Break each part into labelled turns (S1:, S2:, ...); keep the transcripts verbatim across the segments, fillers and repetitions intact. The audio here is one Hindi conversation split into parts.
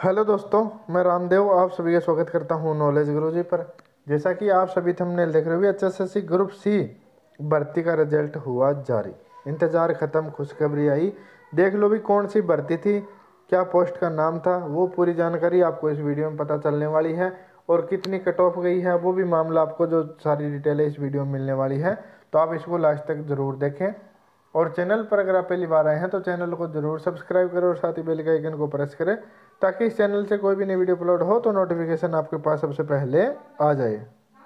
S1: हेलो दोस्तों, मैं रामदेव आप सभी का स्वागत करता हूं नॉलेज गुरुजी पर। जैसा कि आप सभी थंबनेल देख रहे हो, H S S C group C भर्ती का रिजल्ट हुआ जारी। इंतजार खत्म, खुशखबरी आई। देख लो भी कौन सी भर्ती थी, क्या पोस्ट का नाम था, वो पूरी जानकारी आपको इस वीडियो में पता चलने वाली है। और कितनी कट ऑफ गई है वो भी मामला आपको, जो सारी डिटेल है इस वीडियो में मिलने वाली है। तो आप इसको लास्ट तक ज़रूर देखें। और चैनल पर अगर आप पहली बार आए हैं तो चैनल को जरूर सब्सक्राइब करें और साथ ही बेल के आइकन को प्रेस करें, ताकि इस चैनल से कोई भी नई वीडियो अपलोड हो तो नोटिफिकेशन आपके पास सबसे पहले आ जाए।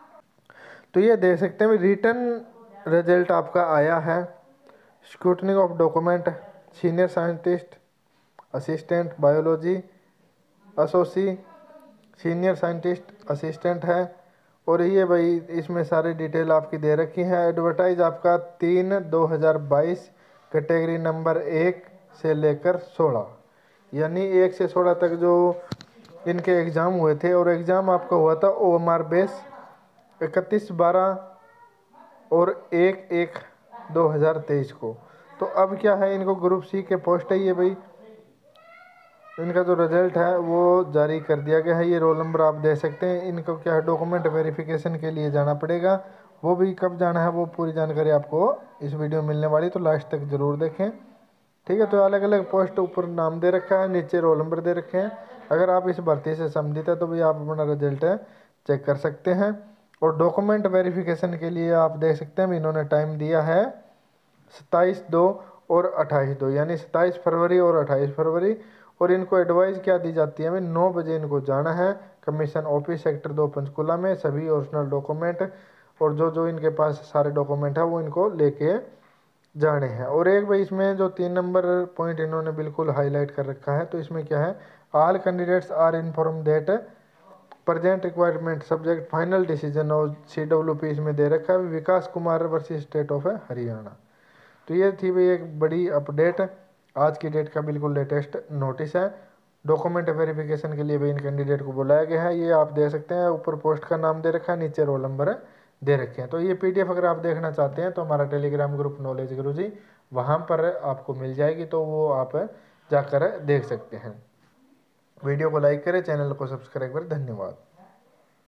S1: तो ये देख सकते हैं रिटर्न रिजल्ट आपका आया है। Scrutiny of document, senior scientist, assistant biology, associate, senior scientist assistant है। और ये भाई इसमें सारी डिटेल आपकी दे रखी है। एडवर्टाइज आपका तीन दो हज़ार बाईस कैटेगरी नंबर एक से लेकर सोलह, यानी एक से सोलह तक जो इनके एग्ज़ाम हुए थे। और एग्ज़ाम आपका हुआ था ओ एम आर बेस इकतीस बारह और एक एक दो हज़ार तेईस को। तो अब क्या है, इनको ग्रुप सी के पोस्ट है ये भाई, इनका जो रिजल्ट है वो जारी कर दिया गया है। ये रोल नंबर आप दे सकते हैं। इनको क्या है, डॉक्यूमेंट वेरिफिकेशन के लिए जाना पड़ेगा। वो भी कब जाना है वो पूरी जानकारी आपको इस वीडियो में मिलने वाली, तो लास्ट तक ज़रूर देखें। ठीक है, तो अलग अलग पोस्ट ऊपर नाम दे रखा है, नीचे रोल नंबर दे रखे हैं। अगर आप इस भर्ती से संबंधित है तो भी आप अपना रिजल्ट चेक कर सकते हैं। और डॉक्यूमेंट वेरिफिकेशन के लिए आप देख सकते हैं इन्होंने टाइम दिया है सत्ताईस दो और अट्ठाईस दो, यानी सत्ताईस फरवरी और अट्ठाईस फरवरी। और इनको एडवाइस क्या दी जाती है, हमें नौ बजे इनको जाना है कमीशन ऑफिस सेक्टर दो पंचकुला में, सभी ओरिजिनल डॉक्यूमेंट और जो जो इनके पास सारे डॉक्यूमेंट है वो इनको लेके जाने हैं। और एक भाई इसमें जो तीन नंबर पॉइंट इन्होंने बिल्कुल हाईलाइट कर रखा है, तो इसमें क्या है, all candidates are inform that present requirement subject final decision और सी डब्ल्यू पी इसमें दे रखा है, Vikas Kumar versus state of Haryana. तो ये थी भाई एक बड़ी अपडेट, आज की डेट का बिल्कुल लेटेस्ट नोटिस है। डॉक्यूमेंट वेरिफिकेशन के लिए भाई इन कैंडिडेट को बुलाया गया है। ये आप दे सकते हैं, ऊपर पोस्ट का नाम दे रखा है, नीचे रोल नंबर दे रखे हैं। तो ये पीडीएफ अगर आप देखना चाहते हैं तो हमारा टेलीग्राम ग्रुप नॉलेज गुरुजी वहाँ पर आपको मिल जाएगी, तो वो आप जाकर देख सकते हैं। वीडियो को लाइक करें, चैनल को सब्सक्राइब करें। धन्यवाद।